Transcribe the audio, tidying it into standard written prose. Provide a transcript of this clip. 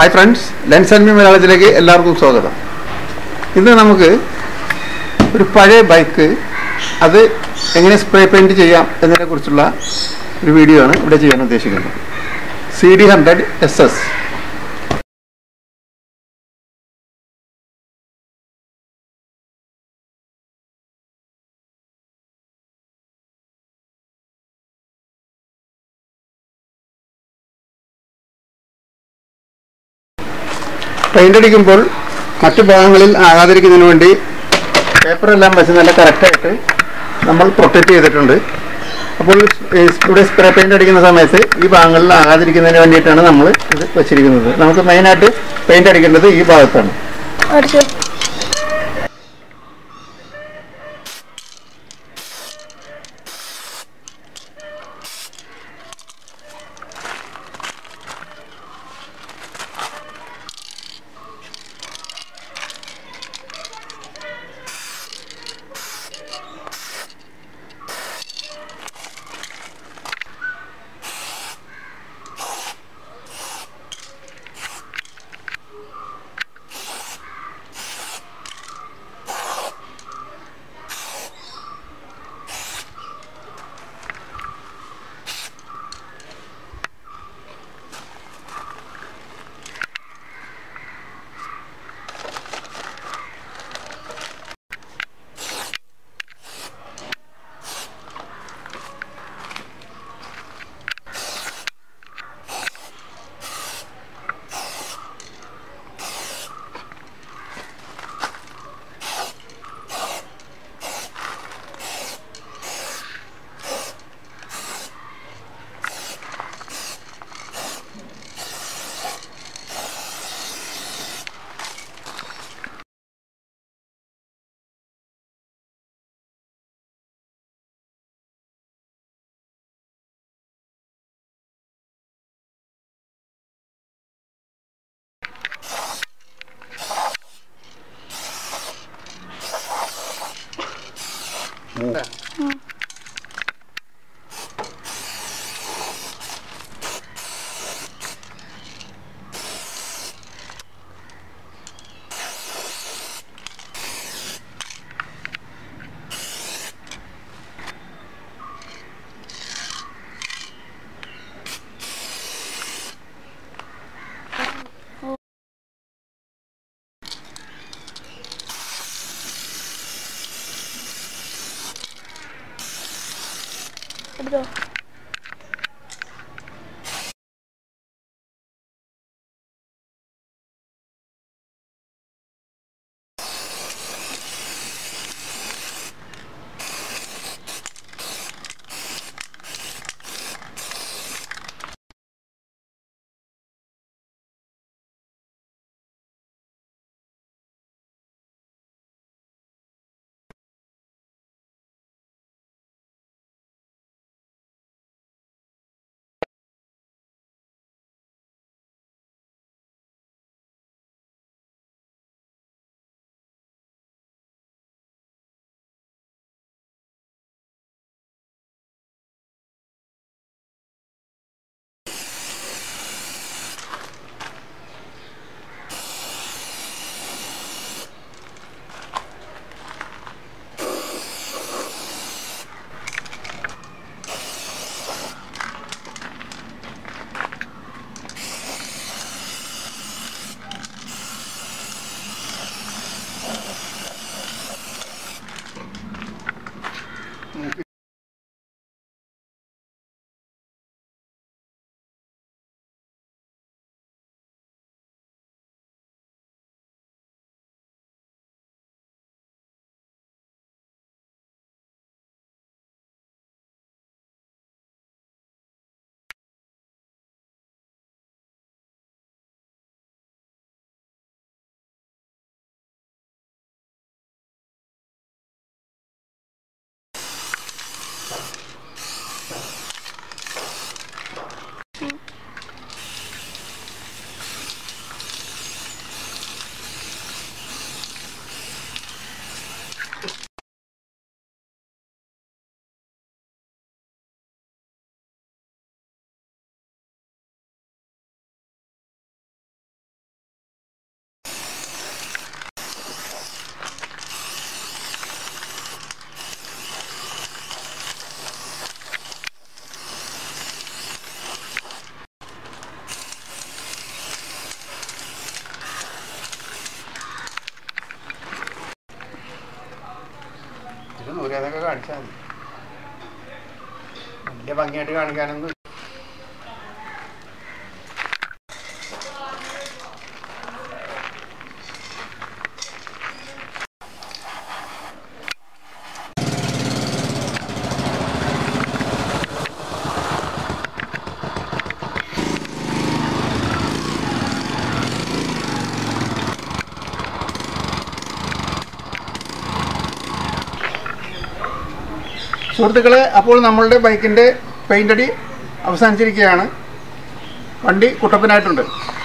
Hi friends, lens&me Malayalamത്തിലേക്ക് എല്ലാവർക്കും സ്വാഗതം. ഇന്ന് നമുക്ക് ഒരു പഴയ ബൈക്ക് അത് എങ്ങനെ സ്പ്രേ പെയിന്റ് ചെയ്യാം എന്നതിനെക്കുറിച്ചുള്ള ഒരു വീഡിയോ ആണ് ഇവിടെ ചെയ്യാൻ ഉദ്ദേശിക്കുന്നത്. CD100 SS. പെയിന്റ് അടിക്കുമ്പോൾ മറ്റു ഭാഗങ്ങളിൽ ആകാതിരിക്കുന്നതിന് വേണ്ടി പേപ്പറെല്ലാം വെച്ച് നല്ല കറക്റ്റായിട്ട് നമ്മൾ പ്രൊട്ടക്റ്റ് ചെയ്തിട്ടുണ്ട്. അപ്പോൾ ഇവിടെ സ്പ്രേ പെയിന്റ് അടിക്കുന്ന സമയത്ത് ഈ ഭാഗങ്ങളിൽ ആകാതിരിക്കുന്നതിന് വേണ്ടിയിട്ടാണ് നമ്മൾ ഇത് വെച്ചിരിക്കുന്നത്. നമുക്ക് മെയിനായിട്ട് പെയിന്റ് അടിക്കേണ്ടത് ഈ ഭാഗത്താണ്. അതൊക്കെ കാണിച്ചാൽ മതി. വലിയ ഭംഗിയായിട്ട് കാണിക്കാനൊന്നും. സുഹൃത്തുക്കളെ, അപ്പോൾ നമ്മളുടെ ബൈക്കിൻ്റെ പെയിൻ്റ് അടി അവസാനിച്ചിരിക്കുകയാണ്. വണ്ടി കുട്ടപ്പനായിട്ടുണ്ട്.